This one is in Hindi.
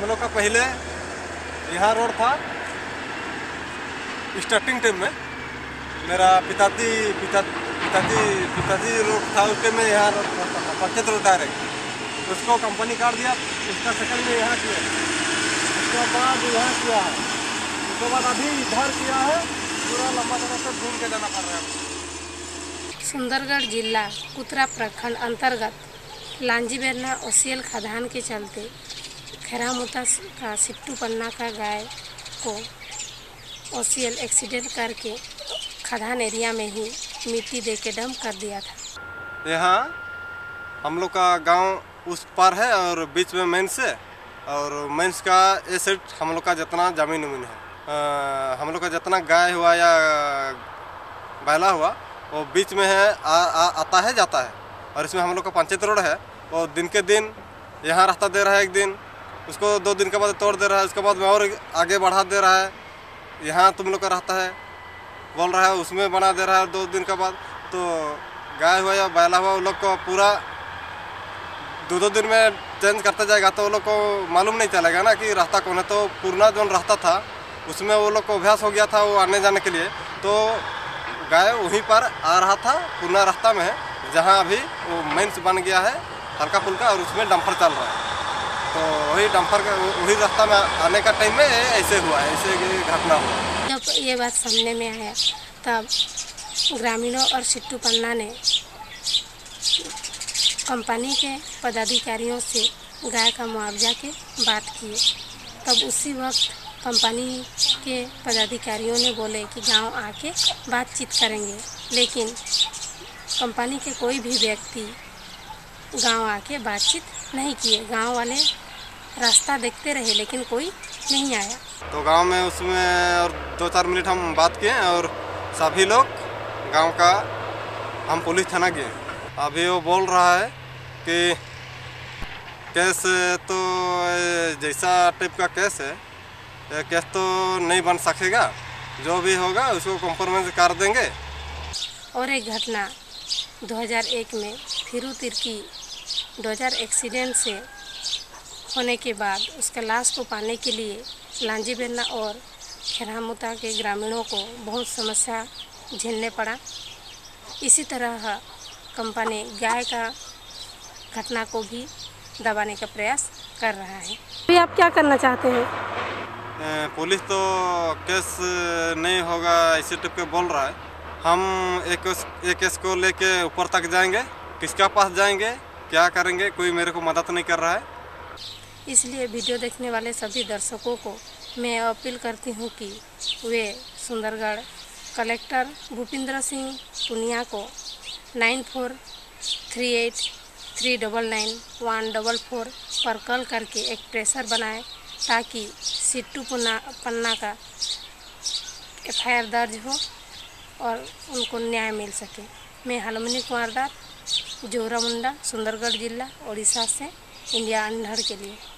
हम लोग का पहले यहाँ रोड था। स्टार्टिंग टाइम में मेरा पिताजी रोड था, उसके में यहाँ पंचायत रोड डायरेक्ट, उसको कंपनी काट दिया। उसका सेकंड में यहाँ किया, उसके बाद यहाँ किया है, उसके बाद अभी इधर किया है। पूरा लंबा तरह से घूम के जाना पड़ रहा है। सुंदरगढ़ जिला कुतरा प्रखंड अंतर्गत लांजीबेरना OCL खदान के चलते खेरामुता का सिट्टू पन्ना का गाय को OCL एक्सीडेंट करके खदान एरिया में ही मिट्टी दे के डंप कर दिया था। यहाँ हम लोग का गांव उस पार है और बीच में मेंस है, और मेंस का ये साइड हम लोग का जितना ज़मीन है, हम लोग का जितना गाय हुआ या बैला हुआ वो बीच में है, आता है जाता है। और इसमें हम लोग का पंचायत रोड है, और दिन के दिन यहाँ रास्ता दे रहा है, एक दिन उसको 2 दिन के बाद तोड़ दे रहा है, उसके बाद में और आगे बढ़ा दे रहा है। यहाँ तुम लोग का रास्ता है बोल रहा है, उसमें बना दे रहा है 2 दिन के बाद। तो गाय हुआ या बैला हुआ वो लोग को पूरा 2 दिन में चेंज करता जाएगा, तो वो लोग को मालूम नहीं चलेगा ना कि रास्ता कौन है। तो पुराना जो रास्ता था उसमें वो लोग को अभ्यास हो गया था वो आने जाने के लिए, तो गाय वहीं पर आ रहा था पुराना रास्ता में, जहाँ अभी वो मेंस बन गया है हल्का फुल्का, और उसमें डंपर चल रहा है। तो वही डंपर का वही रास्ता में आने का टाइम में ऐसे हुआ, ऐसे घटना हुआ। जब ये बात सामने में आया तब ग्रामीणों और सिट्टू पन्ना ने कंपनी के पदाधिकारियों से गाय का मुआवजा के बात किए। तब उसी वक्त कंपनी के पदाधिकारियों ने बोले कि गांव आके बातचीत करेंगे, लेकिन कंपनी के कोई भी व्यक्ति गांव आके बातचीत नहीं किए। गांव वाले रास्ता देखते रहे लेकिन कोई नहीं आया। तो गांव में उसमें और 2-4 मिनट हम बात किए, और सभी लोग गांव का हम पुलिस थाना गए। अभी वो बोल रहा है कि केस तो जैसा टाइप का केस है, केस तो नहीं बन सकेगा, जो भी होगा उसको कॉम्प्रोमाइज कर देंगे। और एक घटना 2001 में फिरू तिर्की 2000 एक्सीडेंट से होने के बाद उसका लाश को पाने के लिए लांजीबेरना और खेरामुता के ग्रामीणों को बहुत समस्या झेलने पड़ा। इसी तरह कंपनी गाय का घटना को भी दबाने का प्रयास कर रहा है। अभी आप क्या करना चाहते हैं? पुलिस तो केस नहीं होगा इसी टाइप के बोल रहा है। हम एक केस को लेके ऊपर तक जाएंगे, किसका पास जाएंगे, क्या करेंगे, कोई मेरे को मदद नहीं कर रहा है। इसलिए वीडियो देखने वाले सभी दर्शकों को मैं अपील करती हूँ कि वे सुंदरगढ़ कलेक्टर भूपिंद्र सिंह पुनिया को 9438399144 पर कॉल करके एक प्रेशर बनाएं, ताकि सिट्टू पन्ना का FIR दर्ज हो और उनको न्याय मिल सके। मैं हालोमनी कुआरदार, जोरामुंडा, सुंदरगढ़ जिला, ओडिशा से इंडिया अनहर्ड के लिए।